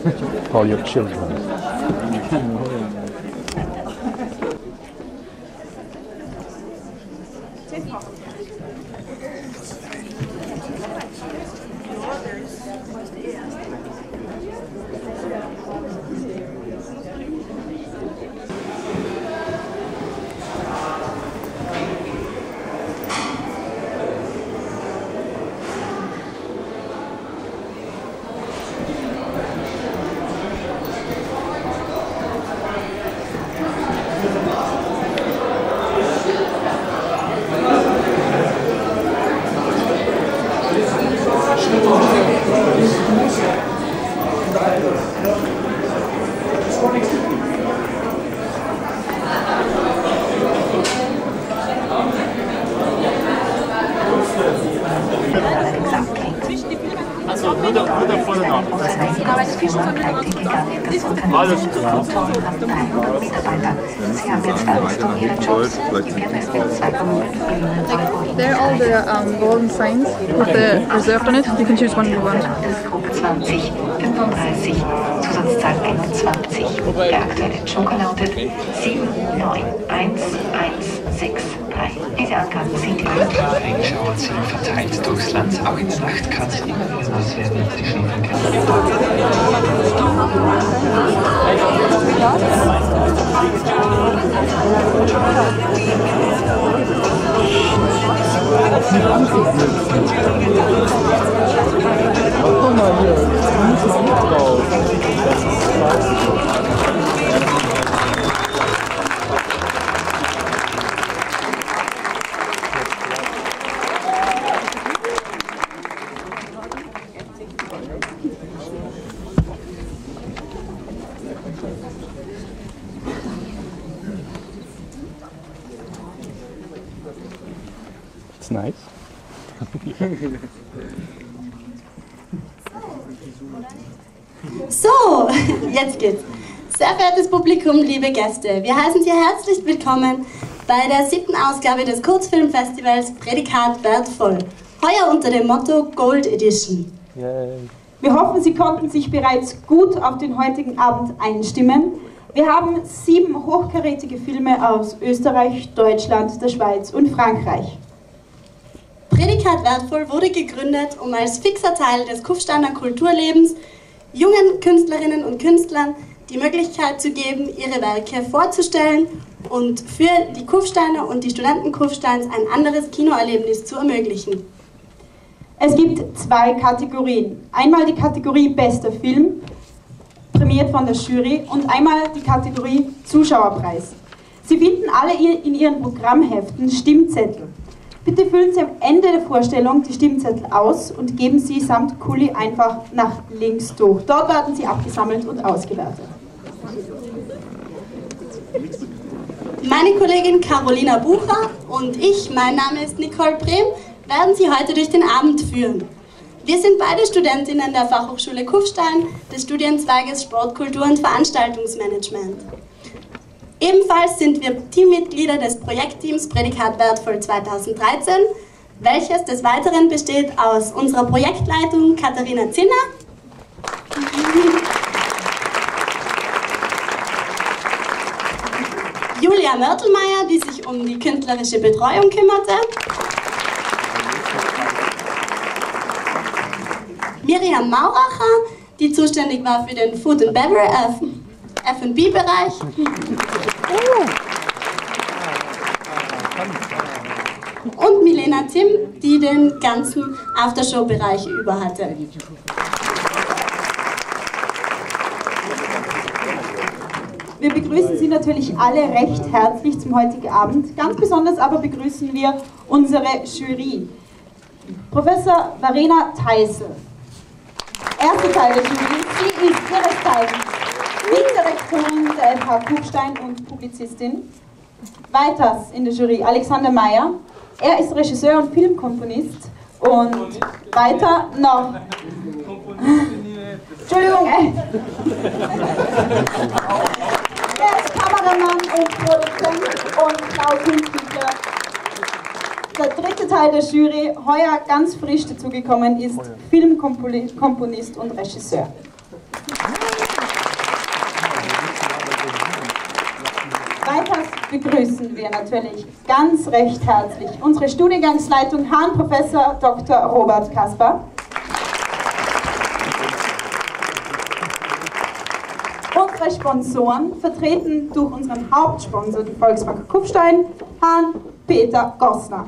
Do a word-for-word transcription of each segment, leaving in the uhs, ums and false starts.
For your children. Also nur der, nur der Vorname. Alles klar. They're all the um, golden signs with the reserved on it. You can choose one you want. zwanzig fünfunddreißig, Zusatzzahl einundzwanzig. Der aktuelle Joker lautet sieben neun eins eins sechs drei. Diese Angaben sind die Regenschauer sind verteilt durchs Land. Auch in der Nacht kann es immer wieder nass werden und die Schneefälle Guck mal hier, da muss man nicht drauf. It's nice. So, jetzt geht's. Sehr verehrtes Publikum, liebe Gäste, wir heißen Sie herzlich willkommen bei der siebten Ausgabe des Kurzfilmfestivals Prädikat Wertvoll. Heuer unter dem Motto Gold Edition. Yay. Wir hoffen, Sie konnten sich bereits gut auf den heutigen Abend einstimmen. Wir haben sieben hochkarätige Filme aus Österreich, Deutschland, der Schweiz und Frankreich. Prädikat Wertvoll wurde gegründet, um als fixer Teil des Kufsteiner Kulturlebens jungen Künstlerinnen und Künstlern die Möglichkeit zu geben, ihre Werke vorzustellen und für die Kufsteiner und die Studenten Kufsteins ein anderes Kinoerlebnis zu ermöglichen. Es gibt zwei Kategorien. Einmal die Kategorie Bester Film, prämiert von der Jury, und einmal die Kategorie Zuschauerpreis. Sie finden alle in Ihren Programmheften Stimmzettel. Bitte füllen Sie am Ende der Vorstellung die Stimmzettel aus und geben sie samt Kuli einfach nach links durch. Dort werden sie abgesammelt und ausgewertet. Meine Kollegin Carolina Bucher und ich, mein Name ist Nicole Brehm, werden Sie heute durch den Abend führen. Wir sind beide Studentinnen der Fachhochschule Kufstein des Studienzweiges Sport, Kultur und Veranstaltungsmanagement. Ebenfalls sind wir Teammitglieder des Projektteams Prädikat Wertvoll zweitausenddreizehn, welches des Weiteren besteht aus unserer Projektleitung Katharina Zinner, Julia Mörtelmeier, die sich um die künstlerische Betreuung kümmerte, Miriam Mauracher, die zuständig war für den Food and Beverage F und B-Bereich. Und Milena Tim, die den ganzen Aftershow-Bereich über hatte. Wir begrüßen Sie natürlich alle recht herzlich zum heutigen Abend. Ganz besonders aber begrüßen wir unsere Jury. Professor Verena Theisel. Erster Teil der Jury. Sie ist ihres Zeichens Direktorin der F H Kufstein und Publizistin. Weiters in der Jury Alexander Meyer. Er ist Regisseur und Filmkomponist. Und weiter noch... Entschuldigung. Er ist Kameramann und Produzent und Baukünstler. Der dritte Teil der Jury, heuer ganz frisch dazugekommen, ist Filmkomponist und Regisseur. Weiters begrüßen wir natürlich ganz recht herzlich unsere Studiengangsleitung, Herrn Professor Doktor Robert Kasper. Unsere Sponsoren, vertreten durch unseren Hauptsponsor, die Volksbank Kufstein, Herrn Peter Gossner.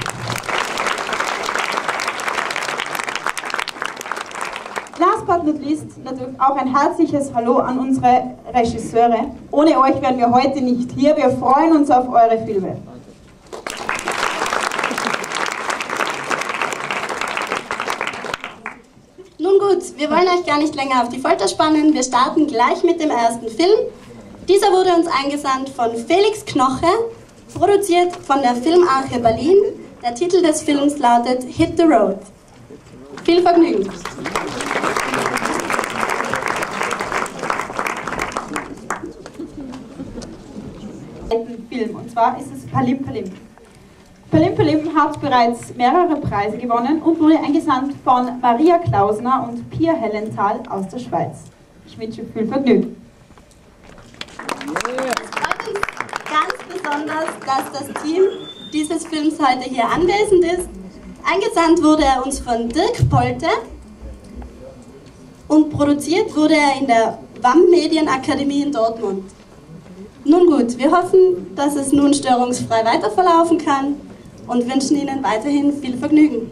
Last but not least natürlich auch ein herzliches Hallo an unsere Regisseure. Ohne euch wären wir heute nicht hier. Wir freuen uns auf eure Filme. Nun gut, wir wollen euch gar nicht länger auf die Folter spannen. Wir starten gleich mit dem ersten Film. Dieser wurde uns eingesandt von Felix Knoche, produziert von der Filmarche Berlin. Der Titel des Films lautet Hit the Road. Viel Vergnügen! Film, und zwar ist es Palim Palim. Palim Palim hat bereits mehrere Preise gewonnen und wurde eingesandt von Maria Klausner und Pia Hellenthal aus der Schweiz. Ich wünsche viel Vergnügen. Es freut uns ganz besonders, dass das Team dieses Films heute hier anwesend ist. Eingesandt wurde er uns von Dirk Polte und produziert wurde er in der W A M Medienakademie in Dortmund. Nun gut, wir hoffen, dass es nun störungsfrei weiter verlaufen kann und wünschen Ihnen weiterhin viel Vergnügen.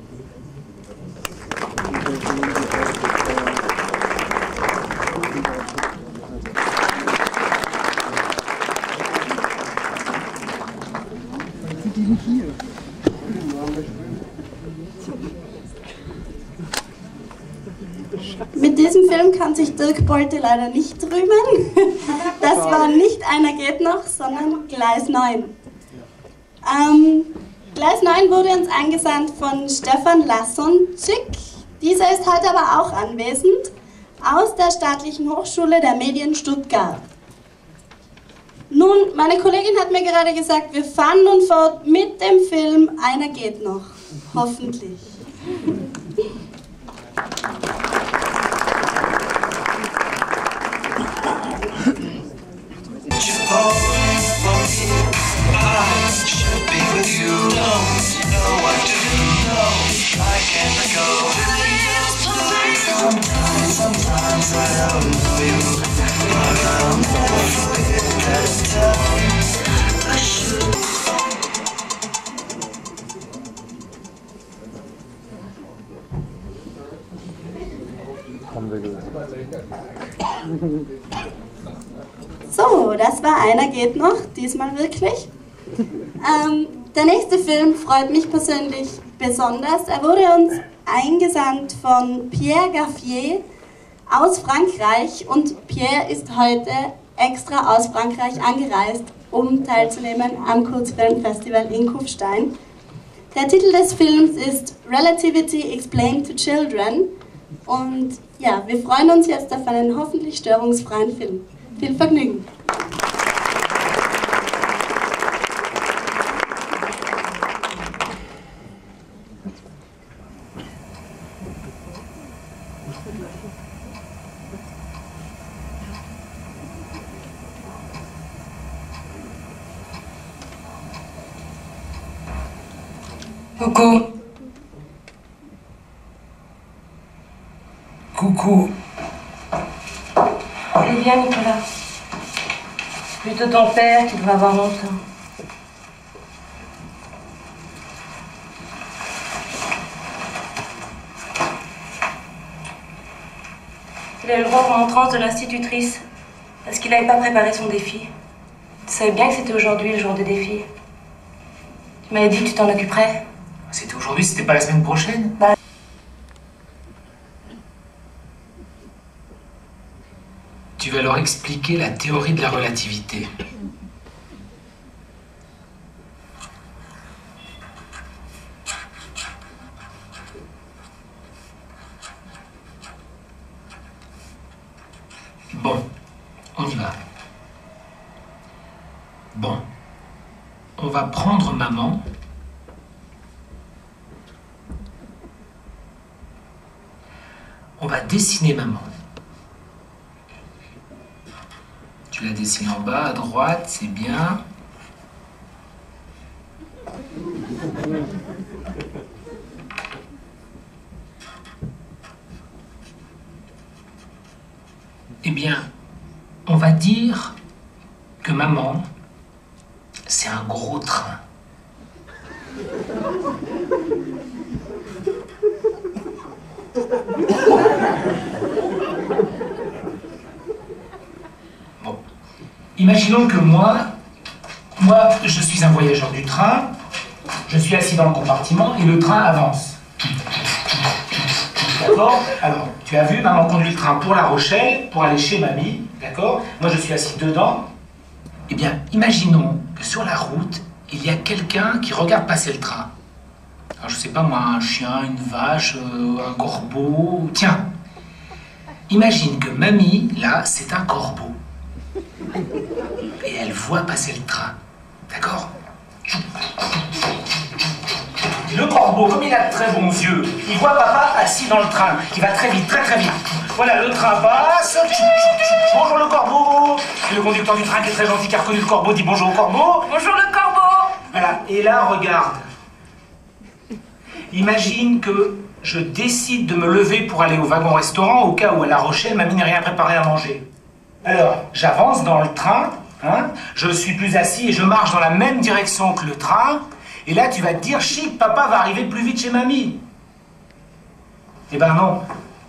Mit diesem Film kann sich Dirk Polte leider nicht rühmen. Das war nicht Einer geht noch, sondern Gleis neun. Ähm, Gleis neun wurde uns eingesandt von Stefan Lassonczyk. Dieser ist heute aber auch anwesend, aus der Staatlichen Hochschule der Medien Stuttgart. Nun, meine Kollegin hat mir gerade gesagt, wir fahren nun fort mit dem Film Einer geht noch. Hoffentlich. Haben wir gesagt. So, das war Einer geht noch, diesmal wirklich. Ähm, der nächste Film freut mich persönlich besonders. Er wurde uns eingesandt von Pierre Gaffier aus Frankreich und Pierre ist heute extra aus Frankreich angereist, um teilzunehmen am Kurzfilmfestival in Kufstein. Der Titel des Films ist Relativity Explained to Children und ja, wir freuen uns jetzt auf einen hoffentlich störungsfreien Film. Viel Vergnügen! Coucou. Coucou. Allez, viens, Nicolas. Plutôt ton père qui devrait avoir honte. Il a eu le droit en transe de l'institutrice parce qu'il n'avait pas préparé son défi. Tu savais bien que c'était aujourd'hui le jour du défi. Tu m'avais dit que tu t'en occuperais. C'était aujourd'hui, c'était pas la semaine prochaine? Bah. Tu vas leur expliquer la théorie de la relativité. Bon, on y va. Bon, on va prendre maman. On va dessiner maman. Tu la dessines en bas, à droite, c'est bien. Eh bien, on va dire que maman, c'est un gros train. Bon. Imaginons que moi, moi, je suis un voyageur du train, je suis assis dans le compartiment et le train avance. D'accord? Alors, tu as vu, maman conduit le train pour La Rochelle, pour aller chez mamie, d'accord? Moi, je suis assis dedans. Eh bien, imaginons que sur la route, il y a quelqu'un qui regarde passer le train. Alors, je sais pas moi, un chien, une vache, euh, un corbeau... Tiens, imagine que mamie, là, c'est un corbeau. Et elle voit passer le train. D'accord? Le corbeau, comme il a de très bons yeux, il voit papa assis dans le train, qui va très vite, très très vite. Voilà, le train passe. Bonjour le corbeau. Et le conducteur du train qui est très gentil, qui a reconnu le corbeau, dit bonjour au corbeau. Bonjour le corbeau. Voilà, et là, regarde. Imagine que je décide de me lever pour aller au wagon-restaurant au cas où à La Rochelle, mamie n'a rien préparé à manger. Alors, j'avance dans le train, hein, je suis plus assis et je marche dans la même direction que le train. Et là, tu vas te dire, chic, papa va arriver plus vite chez mamie. Eh ben non.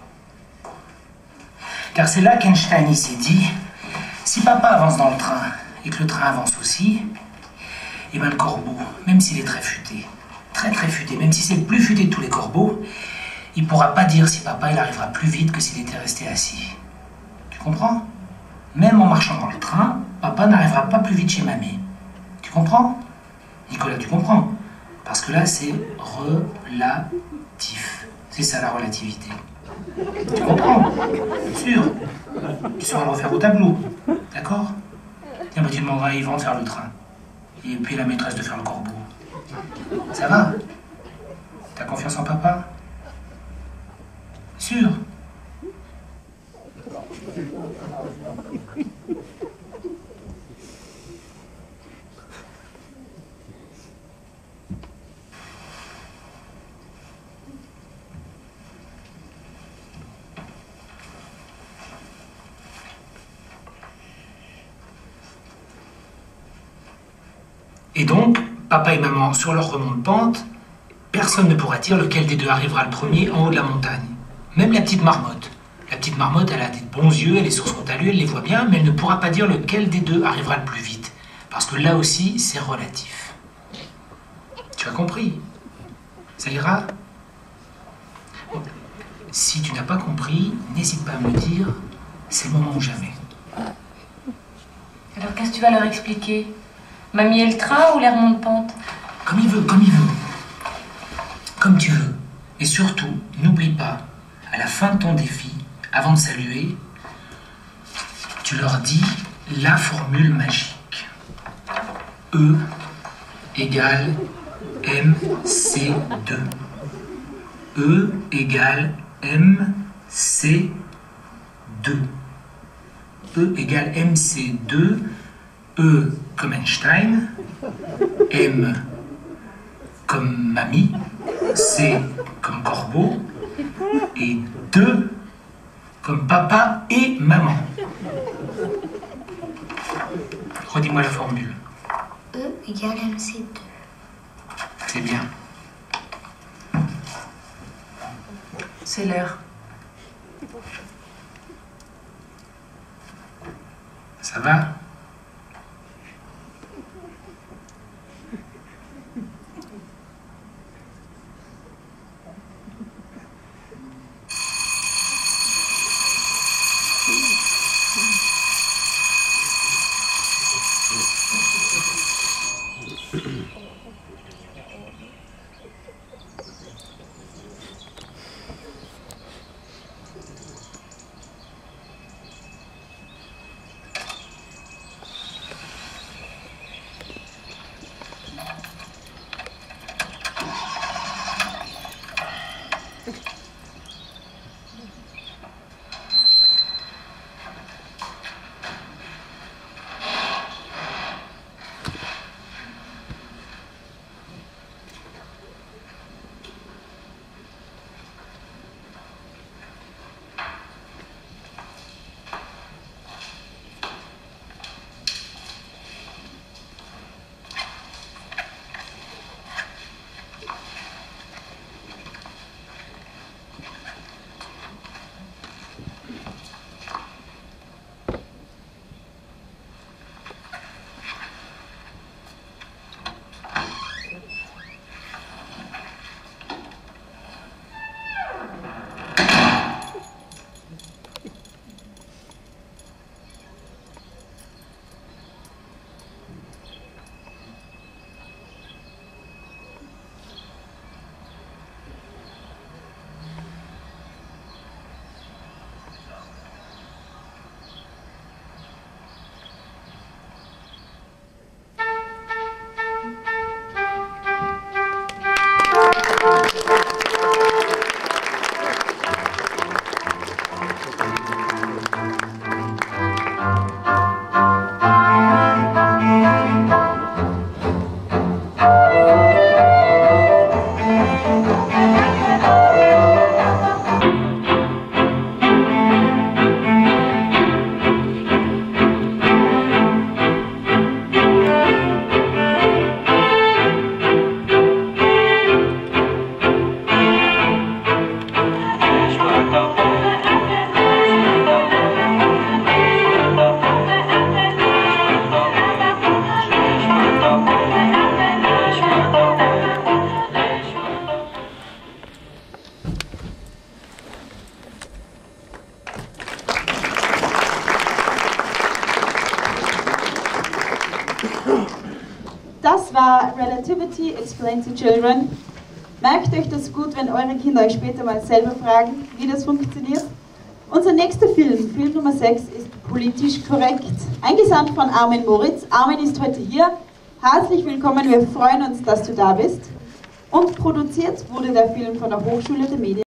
Car c'est là qu'Einstein il s'est dit, si papa avance dans le train et que le train avance aussi, eh ben le corbeau, même s'il est très futé, très très futé, même si c'est le plus futé de tous les corbeaux, il pourra pas dire si papa il arrivera plus vite que s'il était resté assis. Tu comprends? Même en marchant dans le train, papa n'arrivera pas plus vite chez mamie. Tu comprends? Nicolas, tu comprends? Parce que là, c'est relatif. C'est ça, la relativité. Tu comprends? Bien sûr. Tu sauras le refaire au tableau. D'accord? Tiens, bah, tu demanderas à Yvan de faire le train. Et puis la maîtresse de faire le corbeau. Ça va? T'as confiance en papa? Sûr? Et donc, papa et maman, sur leur remonte-pente, personne ne pourra dire lequel des deux arrivera le premier en haut de la montagne. Même la petite marmotte. La petite marmotte, elle a des bons yeux, elle est sur son talus, elle les voit bien, mais elle ne pourra pas dire lequel des deux arrivera le plus vite. Parce que là aussi, c'est relatif. Tu as compris? Ça ira? Bon. Si tu n'as pas compris, n'hésite pas à me le dire, c'est le moment ou jamais. Alors qu'est-ce que tu vas leur expliquer? Mamie et le train ou les remonte-pente? Comme il veut, comme il veut. Comme tu veux. Et surtout, n'oublie pas, à la fin de ton défi, avant de saluer, tu leur dis la formule magique. E égale M C deux. E égale M C deux. E égale M C deux. E comme Einstein, M comme mamie, C comme corbeau, et deux comme papa et maman. Redis-moi la formule. E égale M C deux. C'est bien. C'est l'heure. Ça va? Das war Relativity Explained to Children. Merkt euch das gut, wenn eure Kinder euch später mal selber fragen, wie das funktioniert. Unser nächster Film, Film Nummer sechs, ist politisch korrekt. Eingesandt von Armin Moritz. Armin ist heute hier. Herzlich willkommen, wir freuen uns, dass du da bist. Und produziert wurde der Film von der Hochschule der Medien.